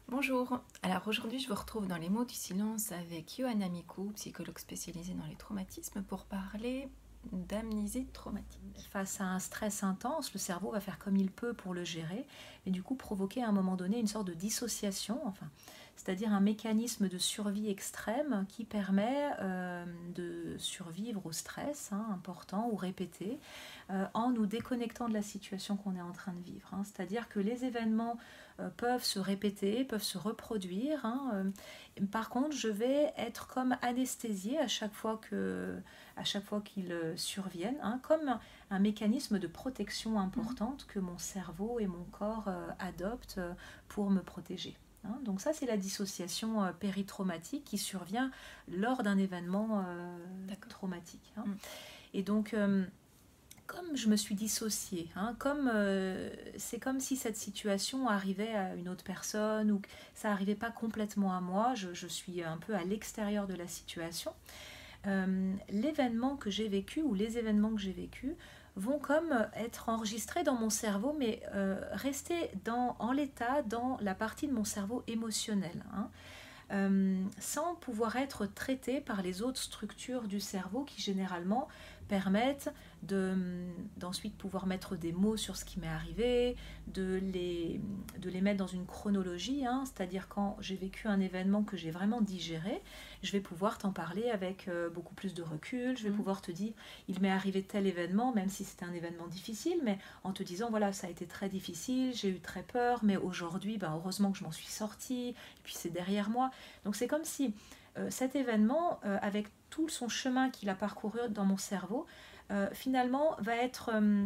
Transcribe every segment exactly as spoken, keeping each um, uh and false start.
Bonjour, alors aujourd'hui je vous retrouve dans les mots du silence avec Johanna Mikou, psychologue spécialisée dans les traumatismes, pour parler d'amnésie traumatique. Face à un stress intense, le cerveau va faire comme il peut pour le gérer, et du coup provoquer à un moment donné une sorte de dissociation, enfin, c'est-à-dire un mécanisme de survie extrême qui permet euh, de survivre au stress hein, important ou répété euh, en nous déconnectant de la situation qu'on est en train de vivre. Hein. C'est-à-dire que les événements euh, peuvent se répéter, peuvent se reproduire. Hein, euh, par contre, je vais être comme anesthésiée à chaque fois que à chaque fois qu'ils surviennent, hein, comme un, un mécanisme de protection importante que mon cerveau et mon corps euh, adoptent euh, pour me protéger. Hein. Donc ça, c'est la dissociation euh, péritraumatique qui survient lors d'un événement euh, traumatique. Hein. Mm. Et donc, euh, comme je me suis dissociée, hein, comme euh, c'est comme si cette situation arrivait à une autre personne ou que ça n'arrivait pas complètement à moi, je, je suis un peu à l'extérieur de la situation. Euh, l'événement que j'ai vécu ou les événements que j'ai vécus vont comme être enregistrés dans mon cerveau, mais euh, rester dans, en l'état dans la partie de mon cerveau émotionnel, hein, euh, sans pouvoir être traités par les autres structures du cerveau qui généralement permettent de, d'ensuite pouvoir mettre des mots sur ce qui m'est arrivé, de les, de les mettre dans une chronologie, hein, c'est-à-dire quand j'ai vécu un événement que j'ai vraiment digéré, je vais pouvoir t'en parler avec euh, beaucoup plus de recul, je vais mmh. pouvoir te dire, il m'est arrivé tel événement, même si c'était un événement difficile, mais en te disant, voilà, ça a été très difficile, j'ai eu très peur, mais aujourd'hui, ben, heureusement que je m'en suis sortie, et puis c'est derrière moi. Donc c'est comme si euh, cet événement, euh, avec tout son chemin qu'il a parcouru dans mon cerveau, euh, finalement va être euh,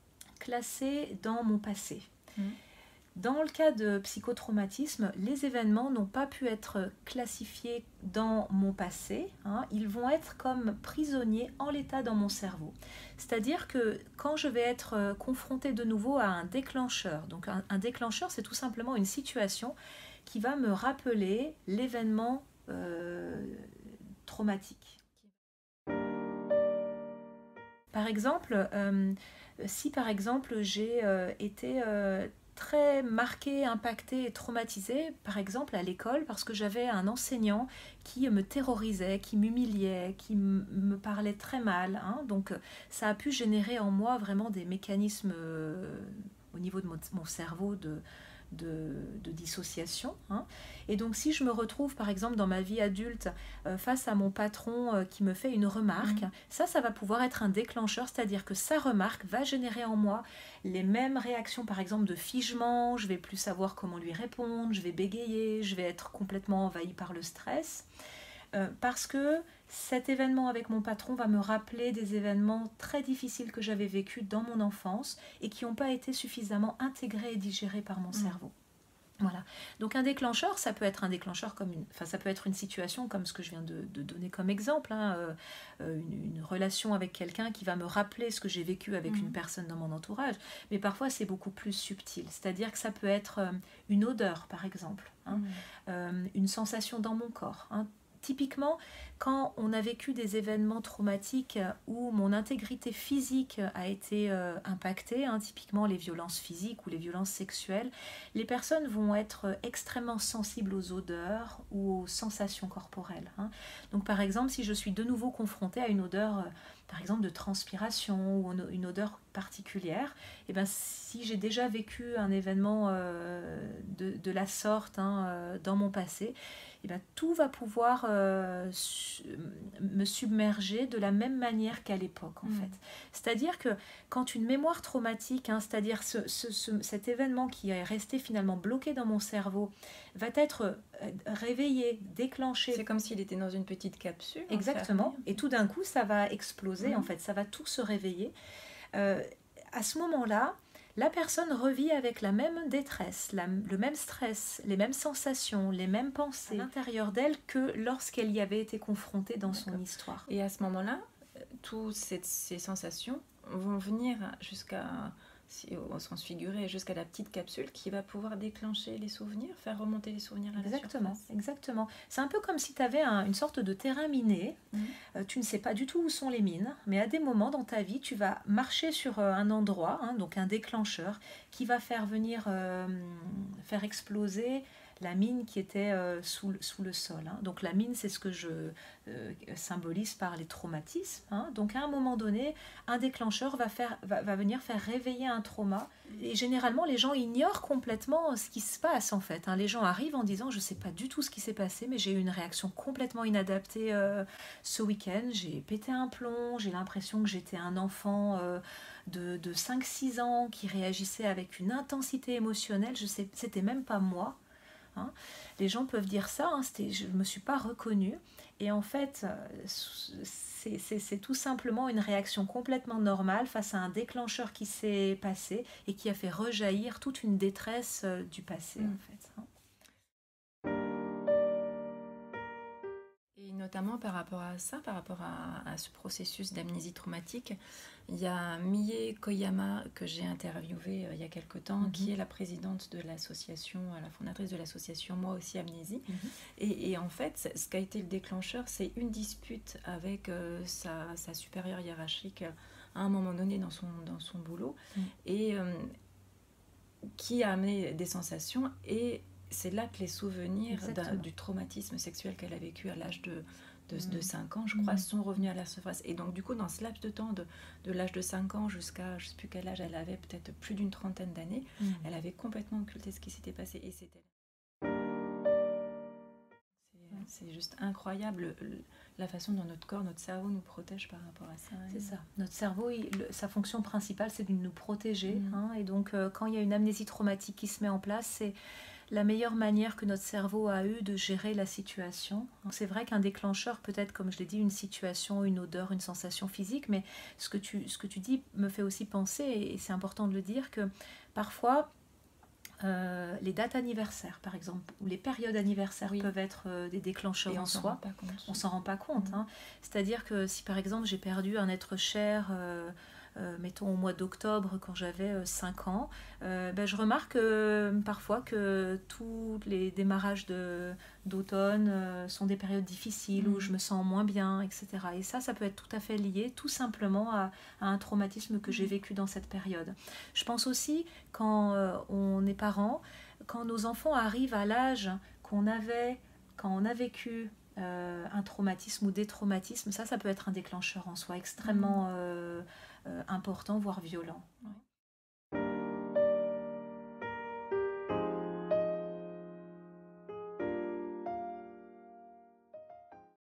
classé dans mon passé. Mmh. Dans le cas de psychotraumatisme, les événements n'ont pas pu être classifiés dans mon passé, hein, ils vont être comme prisonniers en l'état dans mon cerveau. C'est-à-dire que quand je vais être confrontée de nouveau à un déclencheur, donc un, un déclencheur c'est tout simplement une situation qui va me rappeler l'événement euh, traumatique. Par exemple, euh, si par exemple j'ai euh, été euh, très marquée, impactée et traumatisée, par exemple à l'école, parce que j'avais un enseignant qui me terrorisait, qui m'humiliait, qui me parlait très mal, hein, donc ça a pu générer en moi vraiment des mécanismes euh, au niveau de mon, mon cerveau de De, de dissociation. Hein. Et donc si je me retrouve par exemple dans ma vie adulte euh, face à mon patron euh, qui me fait une remarque, mmh. ça, ça va pouvoir être un déclencheur, c'est-à-dire que sa remarque va générer en moi les mêmes réactions par exemple de figement, je vais plus savoir comment lui répondre, je vais bégayer, je vais être complètement envahie par le stress. Euh, parce que cet événement avec mon patron va me rappeler des événements très difficiles que j'avais vécus dans mon enfance et qui n'ont pas été suffisamment intégrés et digérés par mon mmh. cerveau. Voilà. Donc un déclencheur, ça peut être un déclencheur comme une, enfin ça peut être une situation comme ce que je viens de, de donner comme exemple, hein, euh, une, une relation avec quelqu'un qui va me rappeler ce que j'ai vécu avec mmh. une personne dans mon entourage. Mais parfois c'est beaucoup plus subtil, c'est-à-dire que ça peut être euh, une odeur par exemple, hein, mmh. euh, une sensation dans mon corps. Hein. Typiquement, quand on a vécu des événements traumatiques où mon intégrité physique a été euh, impactée, hein, typiquement les violences physiques ou les violences sexuelles, les personnes vont être extrêmement sensibles aux odeurs ou aux sensations corporelles. Hein. Donc par exemple, si je suis de nouveau confrontée à une odeur, euh, par exemple de transpiration ou une odeur particulière, et ben, si j'ai déjà vécu un événement euh, de, de la sorte hein, euh, dans mon passé, et ben, tout va pouvoir euh, su- me submerger de la même manière qu'à l'époque en mmh. fait. C'est-à-dire que quand une mémoire traumatique, hein, c'est-à-dire ce, ce, ce, cet événement qui est resté finalement bloqué dans mon cerveau, va être réveillé, déclenché. C'est comme s'il était dans une petite capsule. Exactement. Et tout d'un coup, ça va exploser mmh. en fait, ça va tout se réveiller. Euh, à ce moment-là, la personne revit avec la même détresse, la, le même stress, les mêmes sensations, les mêmes pensées à l'intérieur d'elle que lorsqu'elle y avait été confrontée dans D'accord. son histoire. Et à ce moment-là, toutes ces, ces sensations vont venir jusqu'à, au sens figuré, jusqu'à la petite capsule qui va pouvoir déclencher les souvenirs, faire remonter les souvenirs à exactement, la surface. Exactement. C'est un peu comme si tu avais un, une sorte de terrain miné. Mmh. Euh, tu ne sais pas du tout où sont les mines, mais à des moments dans ta vie, tu vas marcher sur euh, un endroit, hein, donc un déclencheur, qui va faire venir, euh, faire exploser la mine qui était euh, sous, sous le sol. Hein. Donc la mine, c'est ce que je euh, symbolise par les traumatismes. Hein. Donc à un moment donné, un déclencheur va, faire, va, va venir faire réveiller un trauma. Et généralement, les gens ignorent complètement ce qui se passe en fait. Hein. Les gens arrivent en disant, je ne sais pas du tout ce qui s'est passé, mais j'ai eu une réaction complètement inadaptée euh, ce week-end. J'ai pété un plomb, j'ai l'impression que j'étais un enfant euh, de, de cinq six ans qui réagissait avec une intensité émotionnelle. Je sais, c'était même pas moi. Hein. Les gens peuvent dire ça, hein, je ne me suis pas reconnue. Et en fait, c'est, c'est, c'est tout simplement une réaction complètement normale face à un déclencheur qui s'est passé et qui a fait rejaillir toute une détresse du passé, mmh. en fait. Hein. Et notamment par rapport à ça, par rapport à, à ce processus d'amnésie traumatique, il y a Mie Koyama que j'ai interviewée euh, il y a quelque temps, mm-hmm. qui est la présidente de l'association, la fondatrice de l'association Moi aussi Amnésie. Mm-hmm. Et, et en fait, ce qui a été le déclencheur, c'est une dispute avec euh, sa, sa supérieure hiérarchique à un moment donné dans son, dans son boulot, mm. et euh, qui a amené des sensations. Et c'est là que les souvenirs du traumatisme sexuel qu'elle a vécu à l'âge de, de, mmh. de cinq ans, je crois, mmh. sont revenus à la surface. Et donc, du coup, dans ce laps de temps, de, de l'âge de cinq ans jusqu'à, je ne sais plus quel âge elle avait, peut-être plus d'une trentaine d'années, mmh. elle avait complètement occulté ce qui s'était passé. Et c'était... C'est, c'est juste incroyable la façon dont notre corps, notre cerveau nous protège par rapport à ça. C'est ça. Notre cerveau, il, le, sa fonction principale, c'est de nous protéger. Mmh. Hein, et donc, euh, quand il y a une amnésie traumatique qui se met en place, c'est la meilleure manière que notre cerveau a eu de gérer la situation. C'est vrai qu'un déclencheur peut être, comme je l'ai dit, une situation, une odeur, une sensation physique, mais ce que tu, ce que tu dis me fait aussi penser, et c'est important de le dire, que parfois, euh, les dates anniversaires, par exemple, ou les périodes anniversaires oui. peuvent être euh, des déclencheurs et en on soi. S'en on s'en rend pas compte. Mmh. Hein. C'est-à-dire que si, par exemple, j'ai perdu un être cher... Euh, Euh, mettons au mois d'octobre quand j'avais euh, cinq ans, euh, ben, je remarque euh, parfois que tous les démarrages de, d'automne euh, sont des périodes difficiles mmh. où je me sens moins bien, et cetera. Et ça, ça peut être tout à fait lié tout simplement à, à un traumatisme que mmh. j'ai vécu dans cette période. Je pense aussi quand euh, on est parent, quand nos enfants arrivent à l'âge qu'on avait, quand on a vécu euh, un traumatisme ou des traumatismes, ça, ça peut être un déclencheur en soi extrêmement... Mmh. Euh, Euh, important, voire violent. Ouais.